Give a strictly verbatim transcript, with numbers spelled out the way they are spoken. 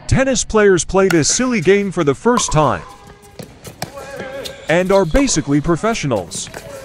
Tennis players play this silly game for the first time and are basically professionals.